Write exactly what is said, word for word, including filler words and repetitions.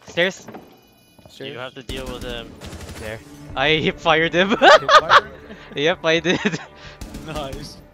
Stairs. Stairs. You have to deal with him. There. I hip fired him. Hip fire? Yep, I did. Nice.